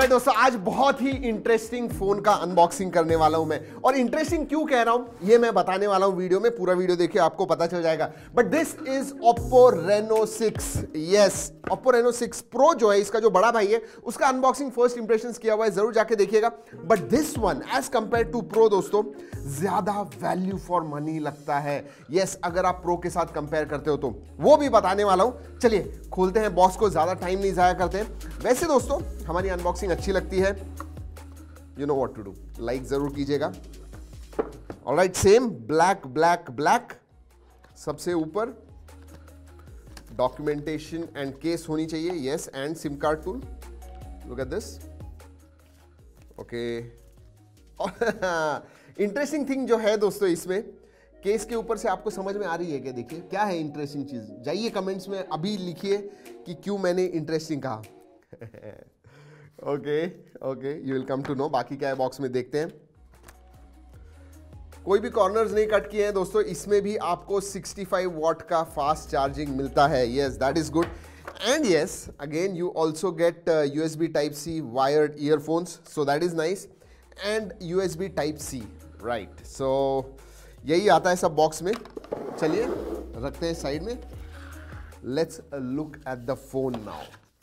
Alright दोस्तों, आज बहुत ही इंटरेस्टिंग फोन का अनबॉक्सिंग करने वाला हूं मैं। और इंटरेस्टिंग क्यों कह रहा हूं ये मैं बताने वाला हूं वीडियो में। पूरा वीडियो देखिए, आपको पता चल जाएगा। But this is Oppo Reno 6। Yes, Oppo Reno 6 Pro जो है, इसका जो बड़ा भाई है, उसका अनबॉक्सिंग फर्स्ट इंप्रेशंस किया हुआ है, जरूर जाके देखिएगा। But this one as compare to pro दोस्तों ज्यादा वैल्यू फॉर मनी लगता है। यस, अगर आप प्रो के साथ कंपेयर करते हो तो वो भी बताने वाला हूं। चलिए खोलते हैं बॉक्स को, ज्यादा टाइम नहीं जाया करते हैं। वैसे दोस्तों हमारी अनबॉक्सिंग अच्छी लगती है, you know what to do, like जरूर कीजिएगा। Alright, same black black black, सबसे ऊपर डॉक्यूमेंटेशन एंड केस होनी चाहिए। Yes, and SIM card tool, look at this. Okay, interesting thing जो है दोस्तों इसमें, केस के ऊपर से आपको समझ में आ रही है क्या? देखिए क्या है इंटरेस्टिंग चीज, जाइए कमेंट्स में अभी लिखिए कि क्यों मैंने इंटरेस्टिंग कहा। Okay okay, you will come to know. बाकी क्या है बॉक्स में देखते हैं। कोई भी कॉर्नर्स नहीं कट किए हैं दोस्तों। इसमें भी आपको 65 वॉट का फास्ट चार्जिंग मिलता है। Yes, that is good. And yes, again you also get USB Type-C wired earphones, so that is nice. And USB Type-C, right. So यही आता है सब बॉक्स में। चलिए रखते हैं साइड में। Let's look at the phone now.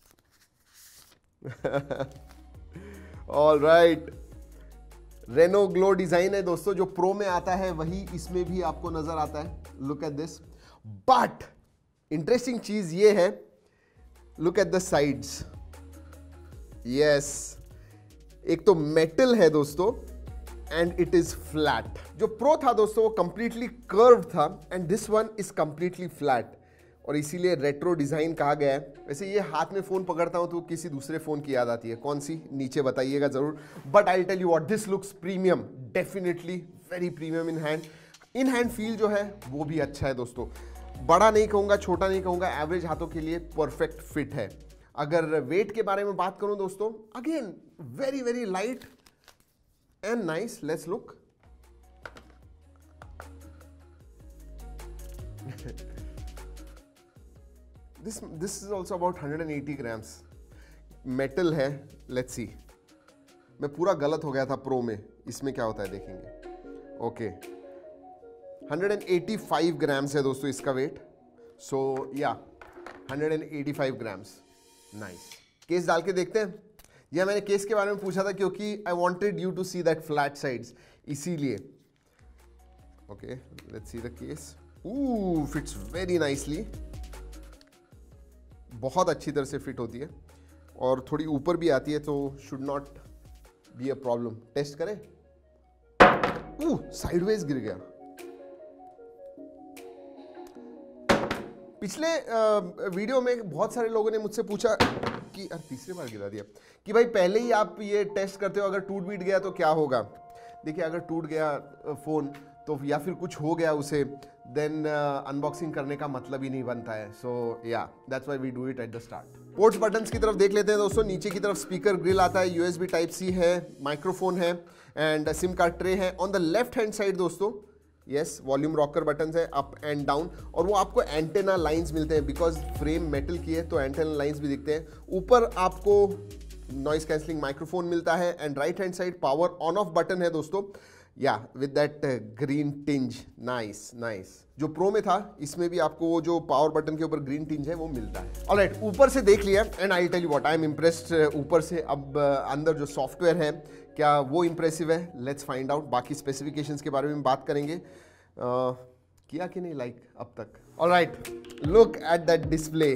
Alright, Reno glow design है दोस्तों। जो प्रो में आता है वही इसमें भी आपको नजर आता है। Look at this. But interesting चीज ये है, look at the sides. Yes, एक तो मेटल है दोस्तों एंड इट इज फ्लैट। जो प्रो था दोस्तों वो कंप्लीटली कर्व्ड था and this one is completely flat, और इसीलिए रेट्रो डिजाइन कहा गया है। वैसे ये हाथ में फोन पकड़ता हूं तो किसी दूसरे फोन की याद आती है, कौन सी नीचे बताइएगा जरूर। But I tell you what, this looks premium, definitely very premium in hand. In hand feel जो है वो भी अच्छा है दोस्तों। बड़ा नहीं कहूंगा, छोटा नहीं कहूंगा, एवरेज हाथों के लिए परफेक्ट फिट है। अगर वेट के बारे में बात करूं दोस्तों, again very very light and nice. Let's look. This is also about 180 grams. Metal है, लेट्स सी। मैं पूरा गलत हो गया था प्रो में, इसमें क्या होता है देखेंगे। ओके, 185 ग्राम्स है दोस्तों इसका वेट। सो या 185 ग्राम्स, नाइस। केस डाल के देखते हैं। यह मैंने केस के बारे में पूछा था क्योंकि I wanted you to see that flat sides, इसीलिए। Okay, let's see the case. Fits very nicely, बहुत अच्छी तरह से फिट होती है और थोड़ी ऊपर भी आती है, तो should not be a problem. Test करें। साइडवेज गिर गया। पिछले वीडियो में बहुत सारे लोगों ने मुझसे पूछा कि तीसरी बार गिरा दिया, कि भाई पहले ही आप ये टेस्ट करते हो, अगर टूट बीट गया तो क्या होगा। देखिए, अगर टूट गया फोन तो या फिर कुछ हो गया उसे, देन अनबॉक्सिंग करने का मतलब ही नहीं बनता है। So yeah that's why we do it at the start. Ports buttons की तरफ देख लेते हैं दोस्तों। नीचे की तरफ स्पीकर ग्रिल आता है, USB Type-C है, माइक्रोफोन है एंड सिम कार्ड ट्रे है। On the left hand side दोस्तों, यस, वॉल्यूम रॉकर बटन है, अप एंड डाउन, और वो आपको एंटेना लाइंस मिलते हैं, बिकॉज फ्रेम मेटल की है तो एंटेना लाइंस भी दिखते हैं। ऊपर आपको नॉइस कैंसलिंग माइक्रोफोन मिलता है and right hand side power on off button है दोस्तों, yeah with that green tinge. Nice nice. जो प्रो में था इसमें भी आपको वो जो पावर बटन के ऊपर ग्रीन टिंज है वो मिलता है। ऑलराइट, ऊपर से देख लिया and I tell you what, I am impressed ऊपर से। अब अंदर जो सॉफ्टवेयर है क्या वो इंप्रेसिव है? Let's find out. बाकी स्पेसिफिकेशंस के बारे में बात करेंगे। किया कि नहीं लाइक अब तक? Alright, look at that display.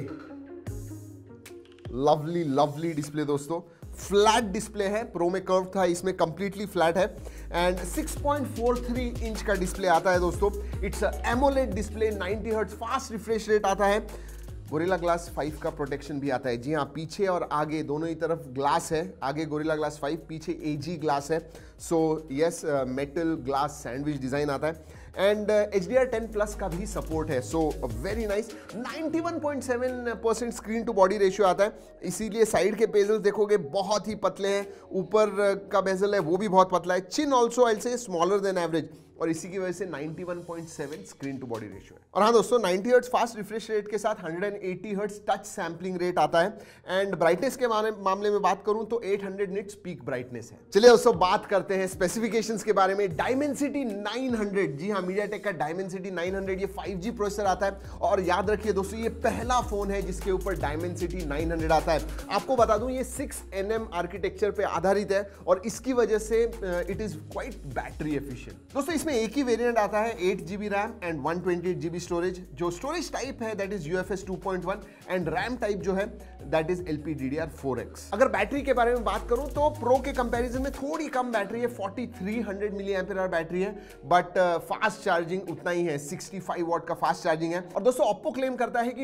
Lovely lovely display दोस्तों। फ्लैट डिस्प्ले है, प्रो में कर्व था, इसमें कंप्लीटली फ्लैट है एंड 6.43 इंच का डिस्प्ले आता है दोस्तों। It's AMOLED display, 90 hertz fast refresh rate आता है। गोरिल्ला ग्लास 5 का प्रोटेक्शन भी आता है। जी हाँ, पीछे और आगे दोनों ही तरफ ग्लास है। आगे गोरिल्ला ग्लास 5, पीछे AG ग्लास है। So yes, metal glass sandwich design आता है एंड HDR10+ का भी सपोर्ट है। So very nice. 91.7% screen to body ratio आता है, इसीलिए साइड के बेजल्स देखोगे बहुत ही पतले हैं। ऊपर का बेजल है वो भी बहुत पतला है। चिन ऑल्सो आई से स्मॉलर देन एवरेज। और इसी की वजह से 91.7 स्क्रीन टू बॉडी रेशियो है। और हाँ दोस्तों, 90 हर्ट्ज फास्ट रिफ्रेश रेट के साथ 180 हर्ट्ज टच सैम्पलिंग रेट आता है। एंड ब्राइटनेस के मामले में बात करूं तो 800 निट्स पीक ब्राइटनेस है। चलिए दोस्तों बात करते हैं स्पेसिफिकेशंस के बारे में। डायमेंसिटी 900, जी हाँ, मीडियाटेक का डायमेंसिटी 900, ये 5G प्रोसेसर आता है। और याद रखिए दोस्तों, ये पहला फोन है जिसके ऊपर डायमेंसिटी 900 आता है। आपको बता दूं, ये 6nm आर्किटेक्चर पे आधारित है और इसकी वजह से it is quite battery efficient. दोस्तों इसमें एक ही वेरिएंट आता है, 8GB RAM and 128GB storage. जो स्टोरेज टाइप है that is UFS 2.1 and RAM type जो है दैट इज LPDDR4X। अगर बैटरी के बारे में बात करूं तो प्रो के कंपैरिजन में थोड़ी कम बैटरी है, 4300 mAh बैटरी है, बट फास्ट चार्जिंग उतना ही है, 65 वॉट का फास्ट चार्जिंग है। और दोस्तों ओप्पो क्लेम करता है कि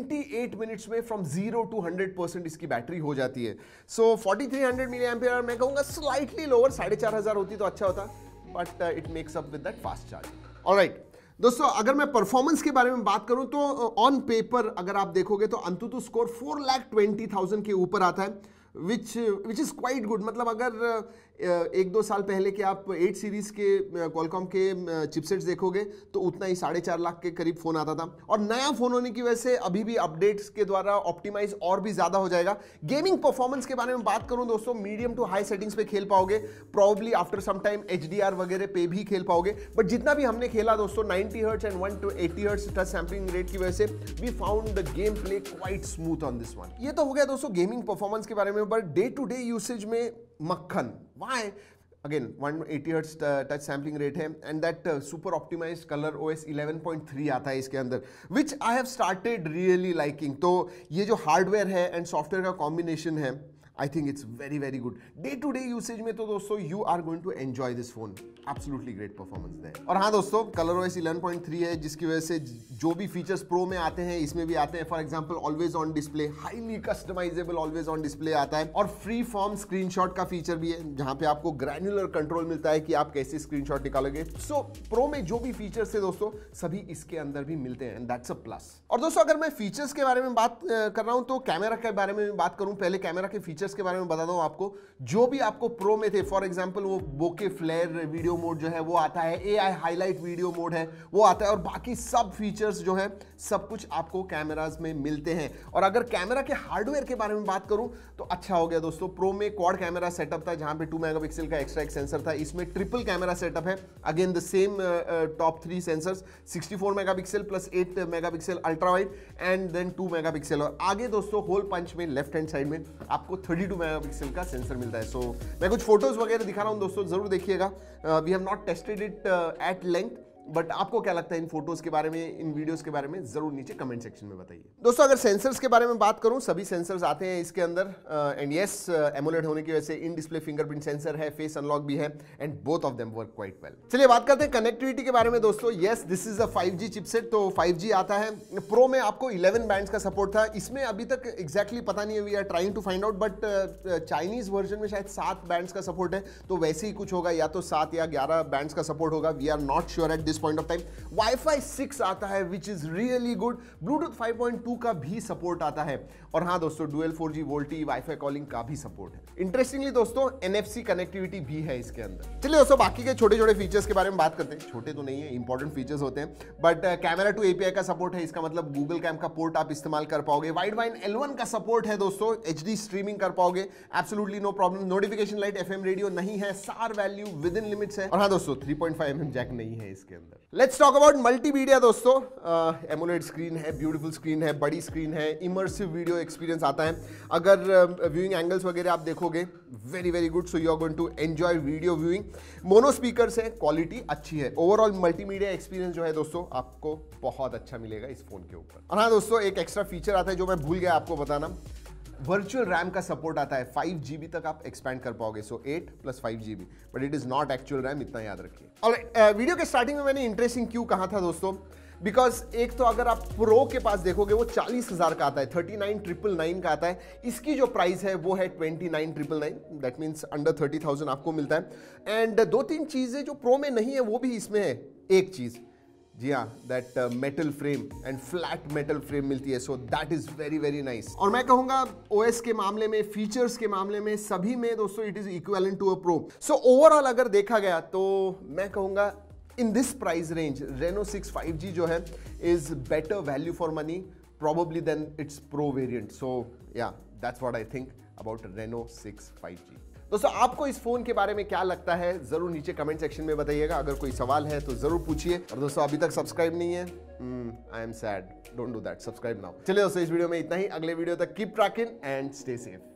28 मिनट्स में फ्रॉम 0 to 100% इसकी बैटरी हो जाती है। सो 4300 mAh मैं कहूंगा स्लाइटली लोअर, 4500 होती तो अच्छा होता, but it makes up with that fast charging. Alright दोस्तों, अगर मैं परफॉर्मेंस के बारे में बात करूं तो ऑन पेपर अगर आप देखोगे तो अंतुतु स्कोर 4,20,000 के ऊपर आता है, विच इज क्वाइट गुड। मतलब अगर 1-2 साल पहले के आप 8 सीरीज के क्वालकॉम के चिपसेट्स देखोगे तो उतना ही 4.5 लाख के करीब फोन आता था। और नया फोन होने की वजह से अभी भी अपडेट्स के द्वारा ऑप्टिमाइज और भी ज्यादा हो जाएगा। गेमिंग परफॉर्मेंस के बारे में बात करूं दोस्तों, मीडियम टू हाई सेटिंग्स पे खेल पाओगे, probably after some time HDR वगैरह पे भी खेल पाओगे। बट जितना भी हमने खेला दोस्तों, 90 hertz and 180 hertz touch sampling rate की वजह से we found the game play quite smooth on this one. ये तो हो गया दोस्तों गेमिंग परफॉर्मेंस के बारे में, but day to day usage में मक्खन। Why? Again 180 hertz touch sampling rate है and that super optimised colour OS 11.3 आता है इसके अंदर, which I have started really liking. तो ये जो हार्डवेयर है एंड सॉफ्टवेयर का कॉम्बिनेशन है, I think it's very very good. Day to day usage में तो दोस्तों you are going to enjoy this phone, absolutely great performance है। और हाँ दोस्तों, कलर OS 11.3 है जिसकी वजह से जो भी फीचर्स प्रो में आते हैं इसमें भी आते हैं। For example always on display, highly customisable always on display आता है, और फ्री फॉर्म स्क्रीनशॉट का फीचर भी है जहां पे आपको ग्रैन्युलर कंट्रोल मिलता है कि आप कैसे स्क्रीनशॉट निकालोगे। सो प्रो में जो भी फीचर्स है दोस्तों सभी इसके अंदर भी मिलते हैं एंड दैट्स अ प्लस। और दोस्तों अगर मैं फीचर्स के बारे में बात कर रहा हूं तो कैमरा के बारे में बात करूं, पहले कैमरा के फीचर्स के बारे में बता दूं आपको। जो भी आपको प्रो में थे, फॉर एग्जांपल वो बोके फ्लेयर वीडियो मोड जो है वो आता है, AI हाईलाइट वीडियो मोड है वो आता है, और बाकी सब फीचर्स जो है सब कुछ आपको कैमरास में मिलते हैं। और अगर कैमरा के हार्डवेयर के बारे में बात करूं तो अच्छा हो गया दोस्तों, प्रो में क्वाड कैमरा सेटअप था जहां पे 2 मेगापिक्सल का एक्स्ट्रा एक सेंसर था, इसमें ट्रिपल कैमरा सेटअप है। Again the same top 3 sensors, 64 megapixel plus 8 megapixel ultra wide and then 2 megapixel. और आगे दोस्तों होल पंच में लेफ्ट हैंड साइड में आपको 32 मेगापिक्सल का सेंसर मिलता है। सो मैं कुछ फोटोज वगैरह दिखा रहा हूं दोस्तों, जरूर देखिएगा। We have not tested it at length, but आपको क्या लगता है इन फोटोज के बारे में, इन वीडियोस के बारे में, जरूर नीचे कमेंट सेक्शन में बताइए। दोस्तों अगर सेंसर्स के बारे में बात करूं, सभी सेंसर्स आते हैं इसके अंदर एंड यस एमोलेड होने की वजह से इन डिस्प्ले फिंगरप्रिंट सेंसर है, फेस अनलॉक भी है and both of them work quite well. चलिए बात करते हैं कनेक्टिविटी के बारे में दोस्तों। Yes this is a 5G chipset, तो 5G आता है। प्रो में आपको 11 बैंड्स का सपोर्ट था, इसमें अभी तक एग्जैक्टली पता नहीं है, we are trying to find out, but Chinese version में शायद 7 बैंड्स का सपोर्ट है, तो वैसे ही कुछ होगा, या तो 7 या 11 बैंड्स का सपोर्ट होगा, we are not sure at this point of time. Wi-Fi 6 आता है which is really good, Bluetooth 5.2 का भी सपोर्ट आता है, और हाँ दोस्तों dual 4G VoLTE wifi calling का भी सपोर्ट है। इंटरेस्टिंगली दोस्तों NFC कनेक्टिविटी भी है इसके अंदर। चलिए दोस्तों बाकी के छोटे छोटे फीचर्स के बारे में बात करते हैं। छोटे तो नहीं है, इंपॉर्टेंट फीचर्स होते हैं, बट कैमरा टू API का सपोर्ट है, इसका मतलब गूगल कैम का पोर्ट आप इस्तेमाल कर पाओगे। वाइडबाइन L1 का सपोर्ट है दोस्तों, HD स्ट्रीमिंग कर पाओगे, absolutely no problem. Notification light, FM radio नहीं है, सार वैल्यू विद इन लिमिट्स है, और हाँ दोस्तों 3.5mm जैक नहीं है इसके अंदर। लेट्स टॉक अबाउट मल्टीमीडिया दोस्तों। एमोलेड स्क्रीन है, ब्यूटीफुल स्क्रीन है, बड़ी स्क्रीन है, इमर्सिव वीडियो एक्सपीरियंस आता है। अगर व्यूइंग एंगल्स वगैरह आप देखोगे, very very good, so you are going to enjoy video viewing. Mono speakers है, क्वालिटी अच्छी है, ओवरऑल मल्टीमीडिया एक्सपीरियंस जो है दोस्तों आपको बहुत अच्छा मिलेगा इस फोन के ऊपर। और हाँ दोस्तों एक एक्स्ट्रा फीचर आता है जो मैं भूल गया आपको बताना, वर्चुअल रैम का सपोर्ट आता है, 5GB तक आप एक्सपैंड कर पाओगे, so 8 + 5GB, but it is not actual RAM, इतना याद रखिए। ऑलराइट, वीडियो के स्टार्टिंग में मैंने इंटरेस्टिंग क्यों कहा था दोस्तों, बिकॉज एक तो अगर आप प्रो के पास देखोगे वो 40,000 का आता है, 39,999 का आता है, इसकी जो प्राइस है वो है 29,999, दैट मीन्स अंडर 30,000 आपको मिलता है। एंड 2-3 चीजें जो प्रो में नहीं है वो भी इसमें है। एक चीज, जी हाँ, that metal frame and flat metal frame मिलती है, so that is very very nice. और मैं कहूंगा OS के मामले में, फीचर्स के मामले में, सभी में दोस्तों it is equivalent to a pro. So overall अगर देखा गया तो मैं कहूंगा in this price range Reno 6 5G जो है is better value for money probably than its Pro variant. So yeah, that's what I think about Reno 6 5G. दोस्तों आपको इस फोन के बारे में क्या लगता है जरूर नीचे कमेंट सेक्शन में बताइएगा। अगर कोई सवाल है तो जरूर पूछिए। और दोस्तों अभी तक सब्सक्राइब नहीं है, I am sad, don't do that, subscribe now. चलिए दोस्तों इस वीडियो में इतना ही, अगले वीडियो तक keep tracking and stay safe.